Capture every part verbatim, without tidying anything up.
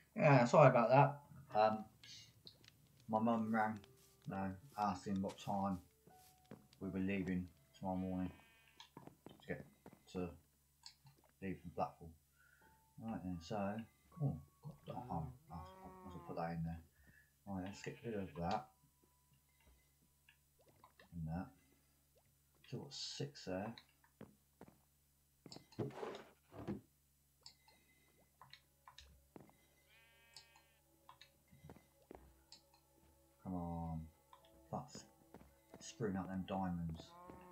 Yeah, sorry about that. Um, my mum rang, no, asking what time we were leaving tomorrow morning to get to leave from Blackpool. Right then, so oh, got the oh, I must have put that in there. Right, let's get rid of that and that. Still got six there. Come on, that's screwing up them diamonds.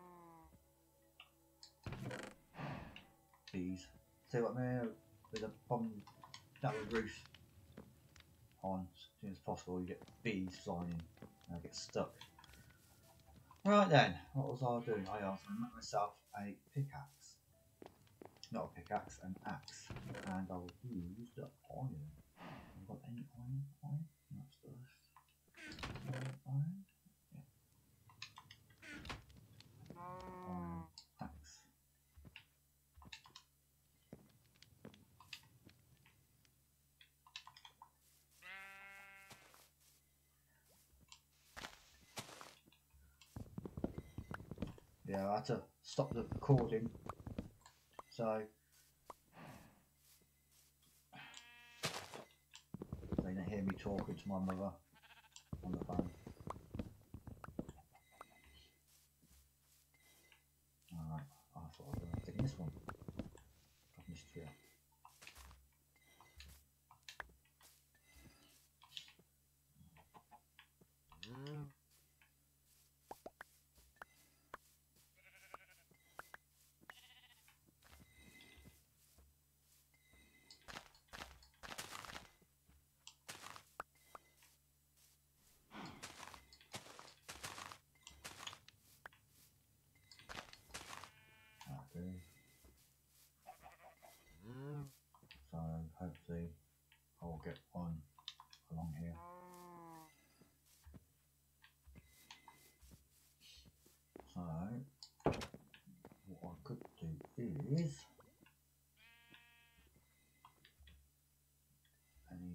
Bees. See what I mean? With a bomb that with roof on as soon as possible, you get bees flying in and I get stuck. Right then, what was I doing? I asked to make myself a pickaxe. Not a pickaxe, an axe. And I will use the iron. Have I got any iron? Iron? That's first. Iron? Yeah. Iron axe. Yeah, I had to stop the recording. So they didn't hear me talking to my mother on the phone. Alright, I thought I was taking this one. Got this tree up. Okay. So hopefully I'll get one along here. So what I could do is any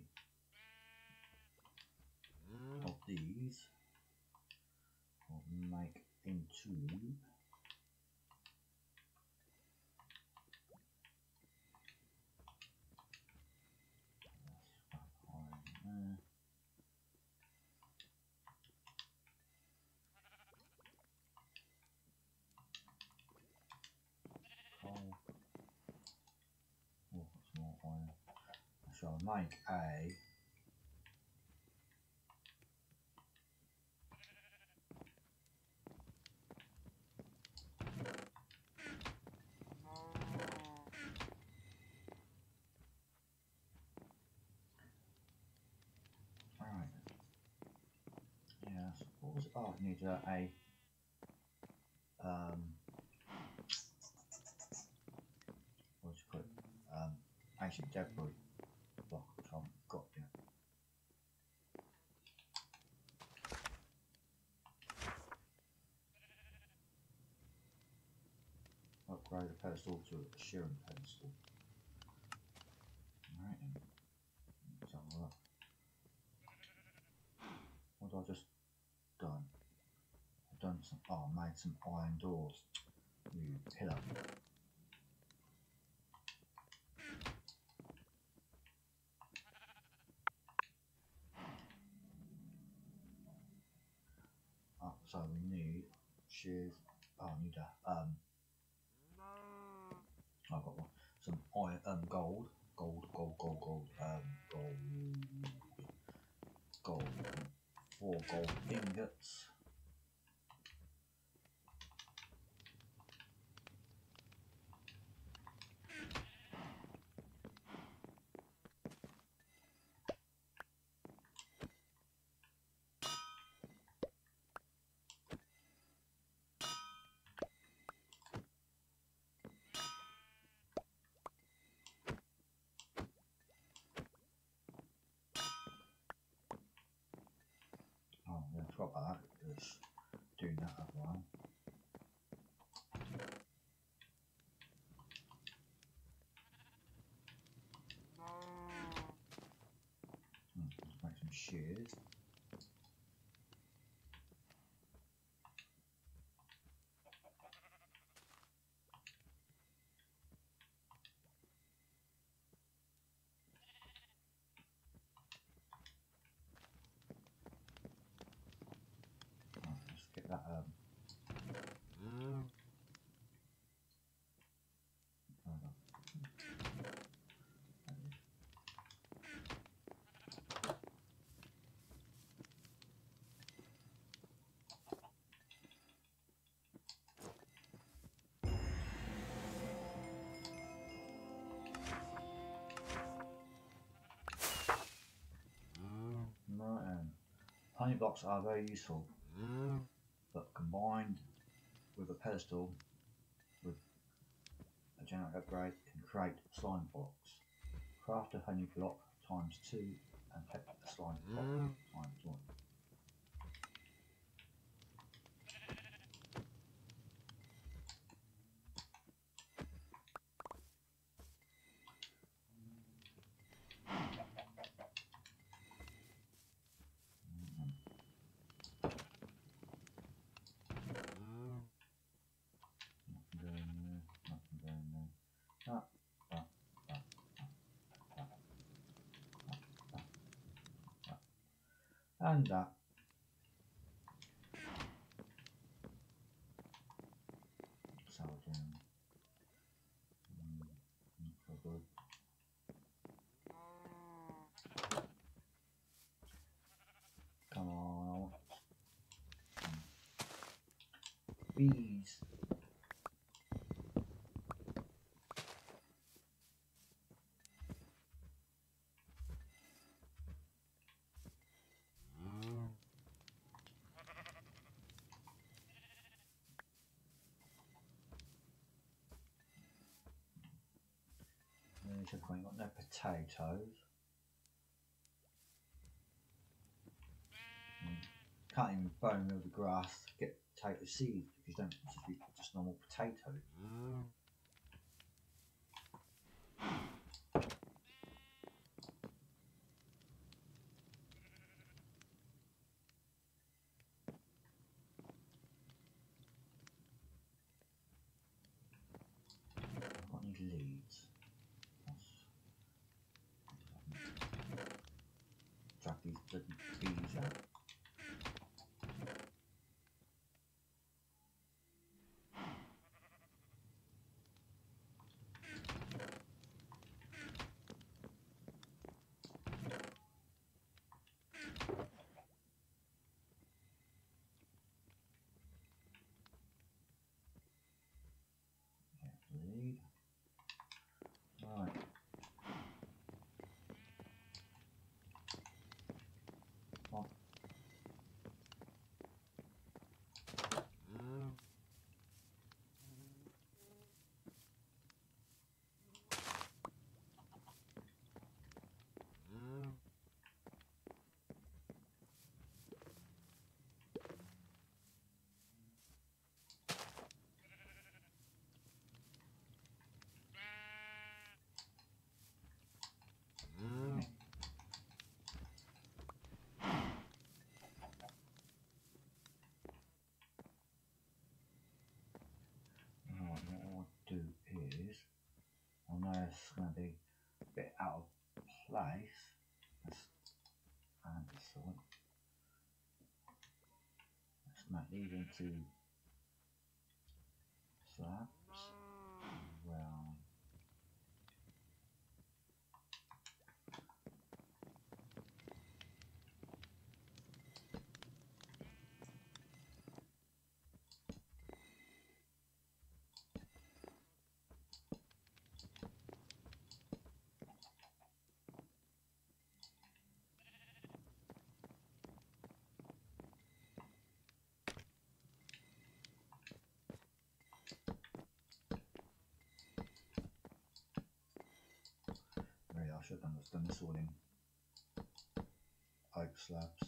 of these I'll make into iron there. Coal. Oh, that's more iron. I shall make a alright. Yes. What was it? Oh, I need uh, a um what do you call it? Um ancient debris block which I haven't got yet. Upgrade the pedestal to a shearing pedestal. Alright then. Let's have a look. What have I just done? I've done some oh I made some iron doors. You pillar. Oh, so we need shears. Oh I need a um I've got one. Some iron um gold. Gold, gold, gold, gold, um gold gold. Four gold ingots. Oh, yeah, I forgot about that because doing that as well. is right, let's get that um hold on. Right then. Honey blocks are very useful, but combined with a pedestal with a generic upgrade can create slime blocks. Craft a honey block times two and take a slime block times one. Nothing going there, nothing going there. That, that, that, that, that, that, that, that. And that. Salvaging. Mm, not so good. Come on, I want some bees. There's your point, got no potatoes. Mm. Can't even bone mill the grass to get potato seeds because you don't just be just normal potatoes. I've got any leads. Drag these bloody bees out. Lead. Right. Come on. Right, what I'll do is, I know it's going to be a bit out of place. Let's add this one. Let's make these into slabs. Well, really, I should have done this, done this all in oak slabs.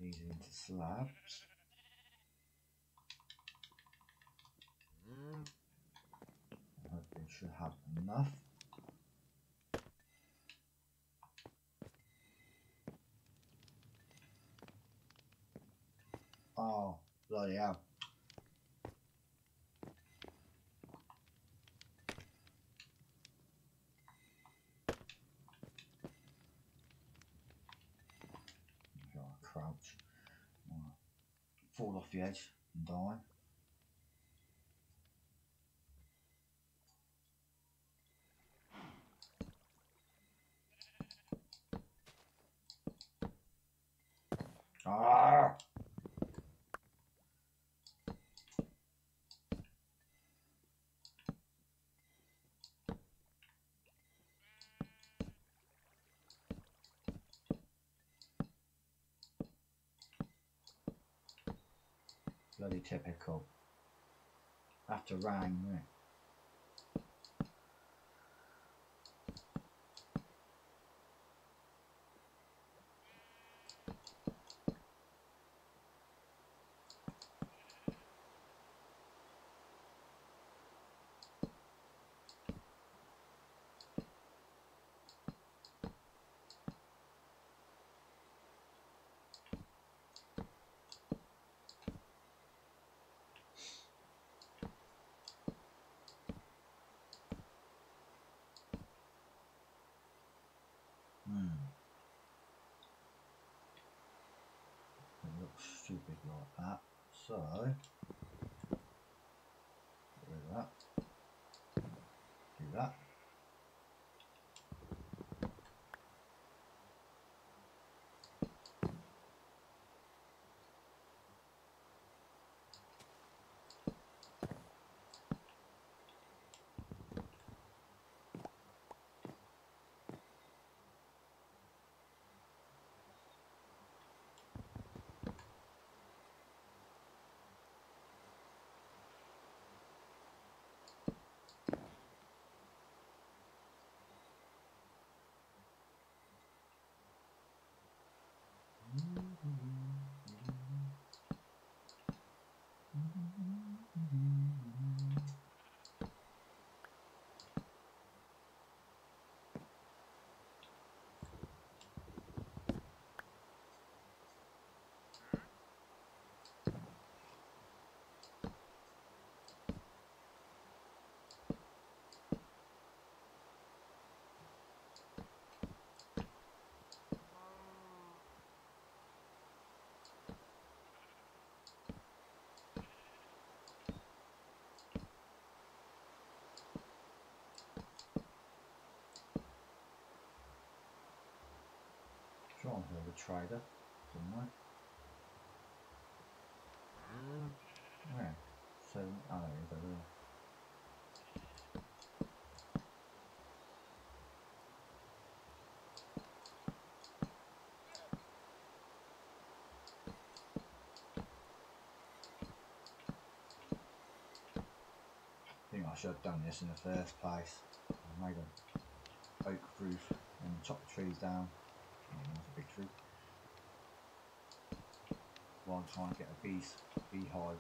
these into slabs. Hopefully should have enough. Oh, bloody hell. Gotta crouch. Fall off the edge and die. Ah! Bloody typical. After rain, isn't it? Hmm. It looks stupid like that. So, get rid of that. Do that. Try and hear the trader somewhere. Where? So, oh, there you go there. I think I should have done this in the first place. I made an oak roof and chopped the trees down. Oh, that's a big tree. While I'm trying to get a bees, beehive.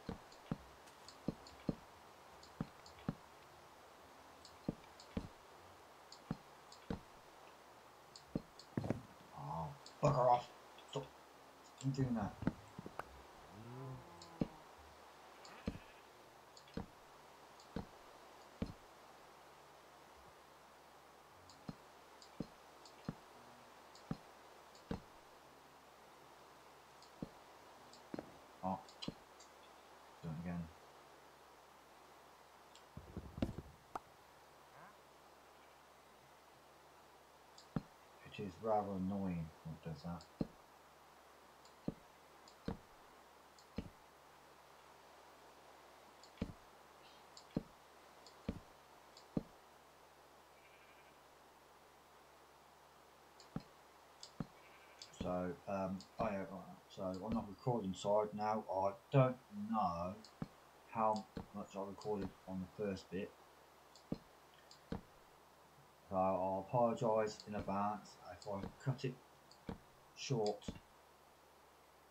Oh, bugger off! Stop! Stop doing that. Oh, do it again. It is rather annoying when it does that. So, um, oh yeah, so on the recording side now, I don't know how much I recorded on the first bit. So I'll apologise in advance if I cut it short.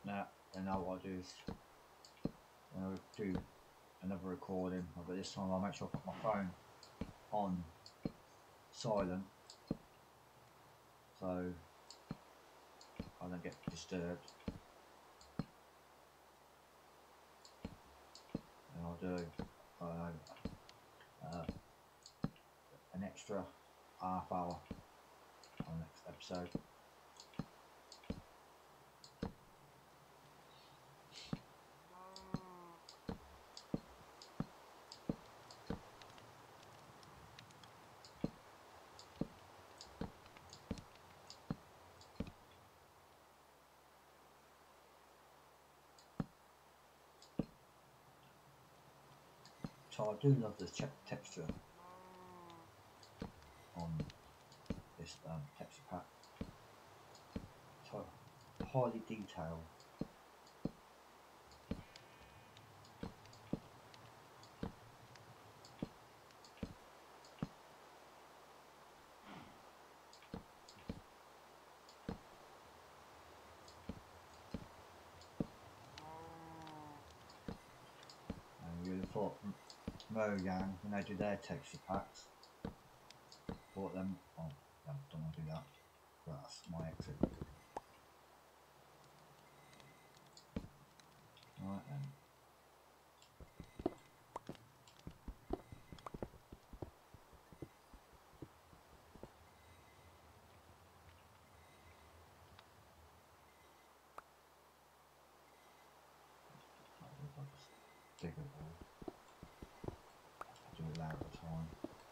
Now, and now what I do is I'll do another recording, but this time I'll make sure I put my phone on silent so I don't get disturbed. And I'll do uh, uh, an extra half hour on the next episode. So I do love the texture on this um, texture pack. So highly detailed. And you would have thought Mojang, when they do their texture packs, bought them. Oh, I don't want to do that. That's my exit. Right then. I'll just dig it all. Do it out at a time.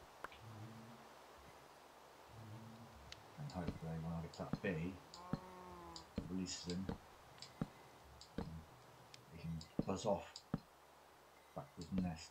And hopefully when I get to that bee, it releases him, he can buzz off back to his nest.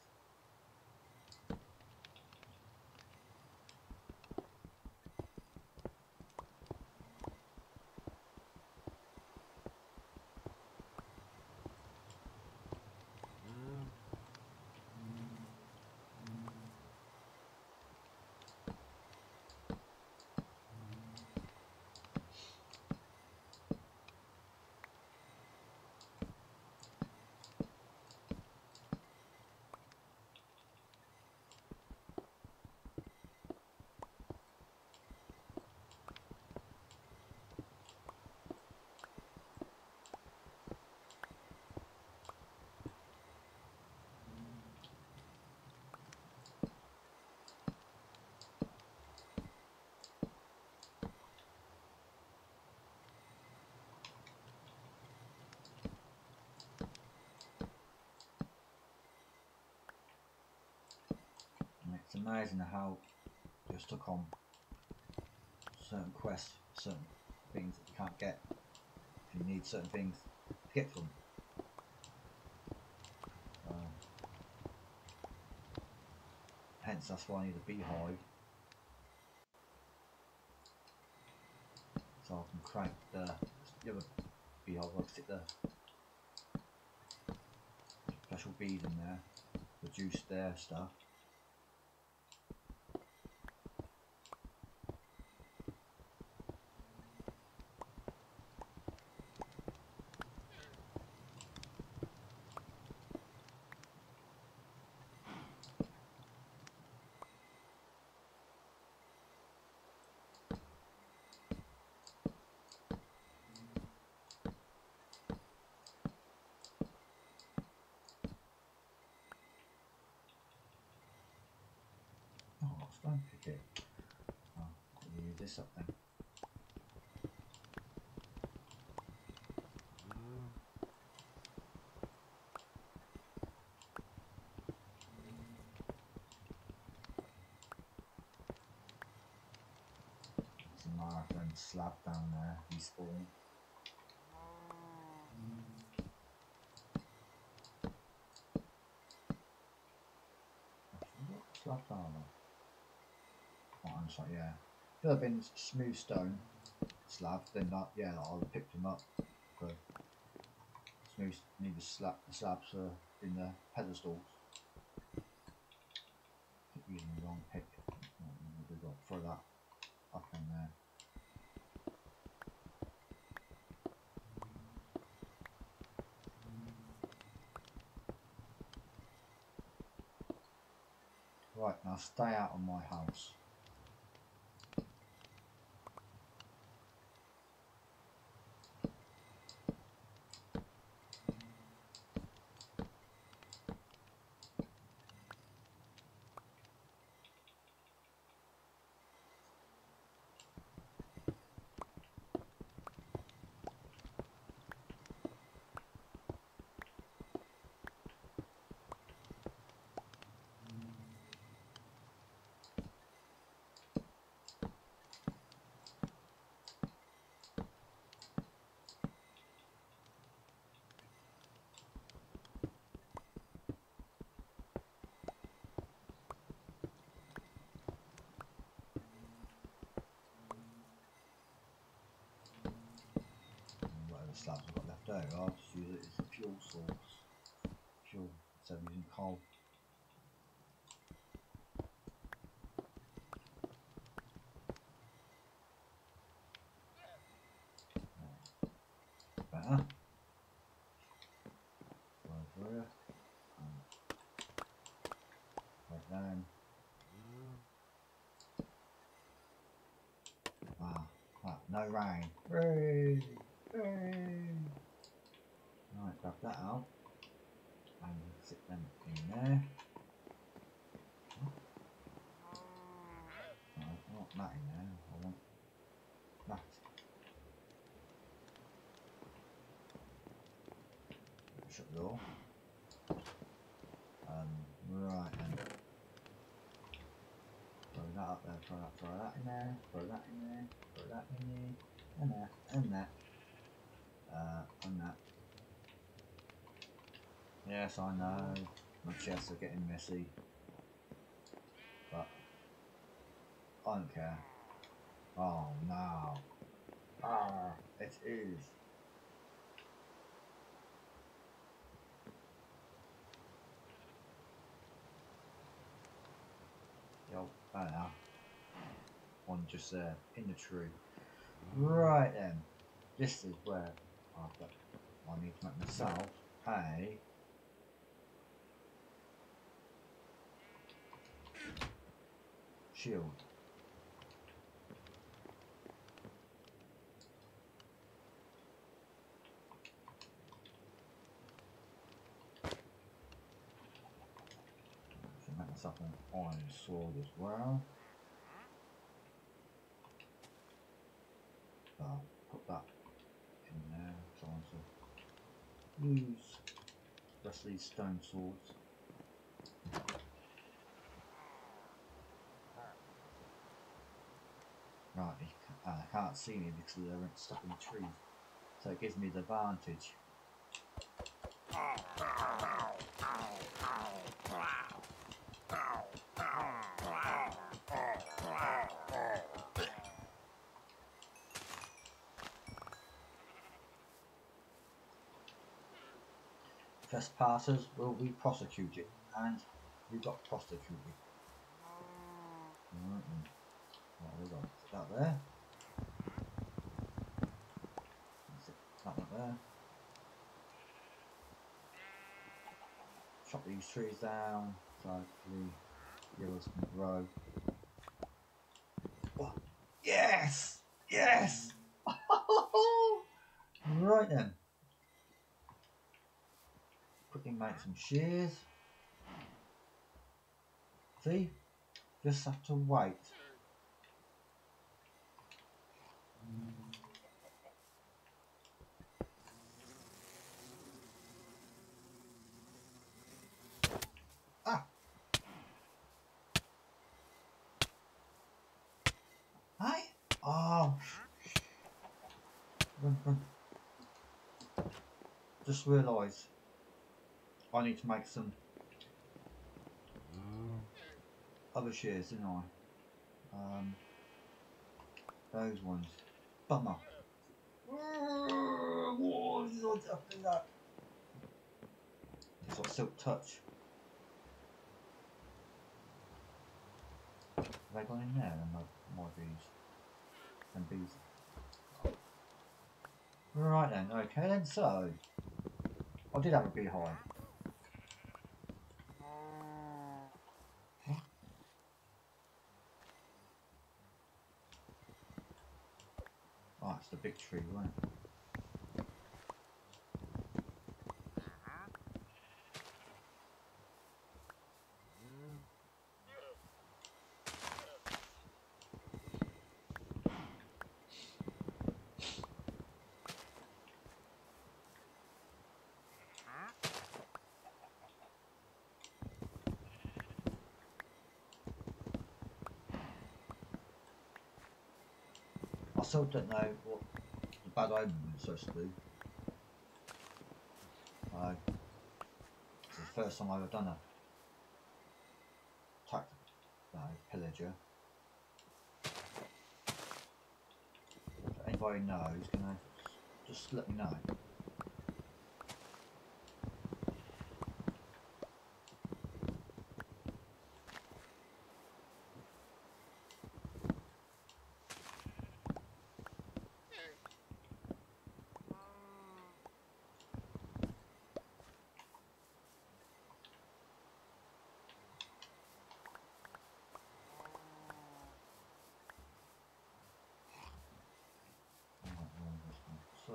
It's amazing how you're stuck on certain quests, certain things that you can't get if you need certain things to get them. Um, hence, that's why I need a beehive, so I can crank the, the other beehive. I'll stick the special bees in there, reduce their stuff. Oh, stone pick it. Oh, I'll use this up then. There's a marathon slab down there, respawn. Slab down there. Oh, I'm sorry, yeah. If it had been smooth stone slab, then that, yeah, I would have picked them up. But smooth, need the slab, the slabs uh, in the pedestals. Keep using the wrong pick. We've got to throw that up in there. Right, now stay out of my house. Whatever slabs I've got left over, I'll just use it as a fuel source. Fuel, instead of using coal. Better. Over here. Right down. Ah, ah, no rain. Hooray! Hooray! Right, grab that out. And stick them in there. No, I want that in there. I want that. Shut the door. Um, right then. Throw that up there, throw that, throw that in there, throw that in there, throw that in there, and that, and that, uh, and that. Yes, I know, my chests are getting messy, but I don't care. Oh no. Ah, it is. Yo, oh no. One just there, in the tree. Right then, this is where I've got, I need to make myself a shield. So make myself an iron sword as well. So I'll put that in there, so I want to use the rest of these stone swords. Right, you ca- uh, I can't see me because they're stuck in the trees, so it gives me the advantage. Trespassers will be prosecuted, and we got prosecuted. Right then. What have we got? Put that there. Sit that one there. Chop these trees down so the heroes can grow. Oh, yes! Yes! Right then. Quickly make some shears. See? Just have to wait. Ah! Hey? Oh! Run, run. Just realised I need to make some other shears, didn't I? Um, those ones. Bummer. What is up in that? It's got silk touch. Have they gone in there? And my, my bees. And bees. Right then, okay then, so I did have a beehive. That's the big tree, wasn't it? I still don't know what the bad omen was supposed to do. Uh, it's the first time I've ever done a attacked a uh, pillager. If anybody knows, can I just let me know? So,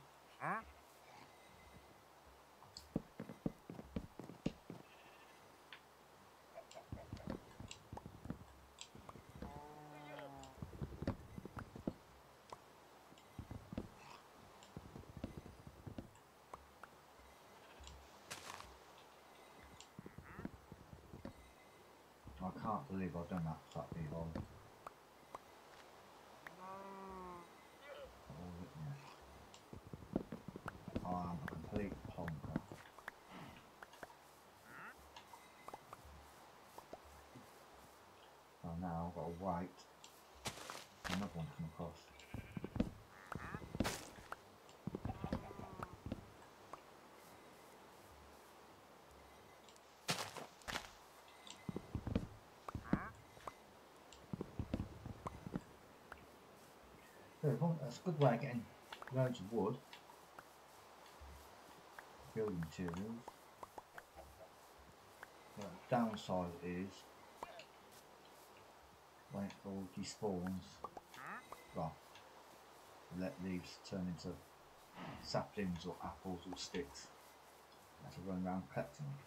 I can't believe I've done that to that beehive. I'm a complete plonker. So now I've got to wait for another one to come across. So that's a good way of getting loads of wood, building materials. The downside is when it all despawns, well, let leaves turn into saplings or apples or sticks. You have to run around collecting them.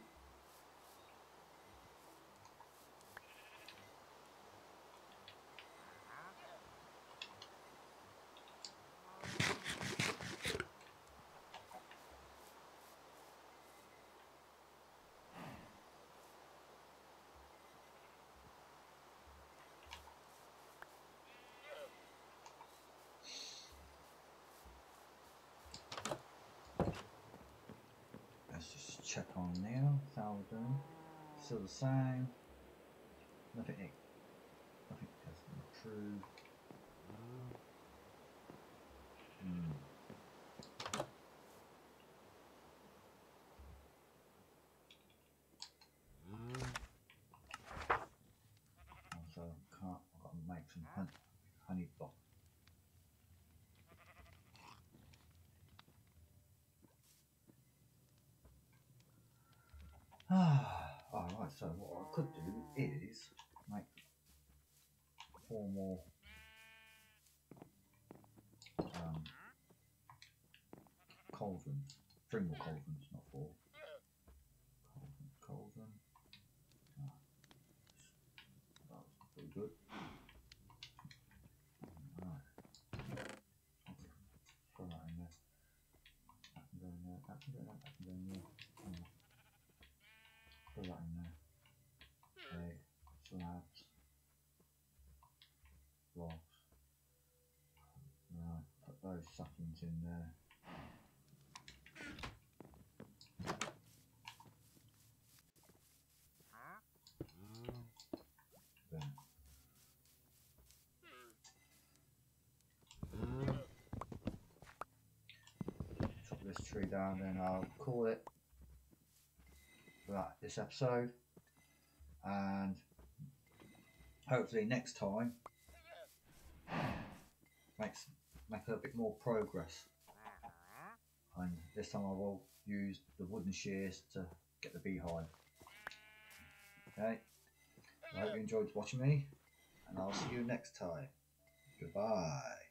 Let's just check on now. How we're doing? Still the same. Nothing. Nothing has improved. Hmm. Also, can't. I've got to make some honey, honey block. Ah, alright, so what I could do is make four more um, cauldrons, three more cauldrons, not four. Cauldron, cauldron. Ah, that was pretty good. Alright, throw that in there. That can go in there, that can go in there, that can go in there. Oh. Throw that in there. Egg, slabs, blocks. Right, put those saplings in there. Then. Chop this tree down, then I'll call it for that, this episode. And hopefully next time makes make a bit more progress, and this time I will use the wooden shears to get the beehive. Okay, I hope you enjoyed watching me, and I'll see you next time. Goodbye.